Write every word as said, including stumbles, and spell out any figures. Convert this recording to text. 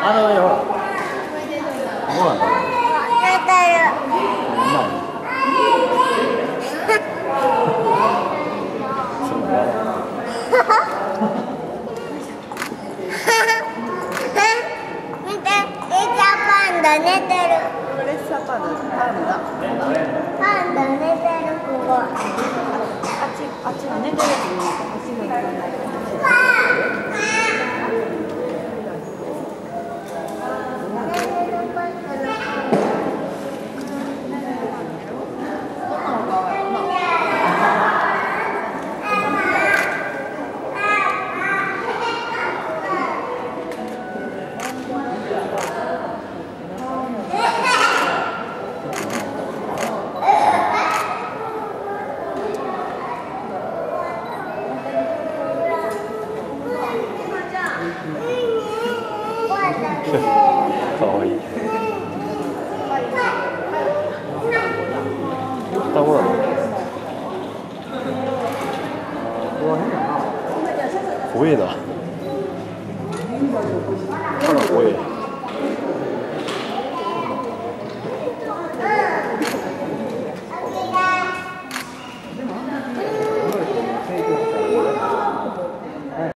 あの上ほら。どうなんだろう。 寝てる。 そうだよ。 見て、レッサーパンダ寝てる。 レッサーパンダ、パンダ。 パンダ寝てる、ここ。 あっち、あっちの寝てるやつに、あっちの。 かわいい。双子なの？怖えな。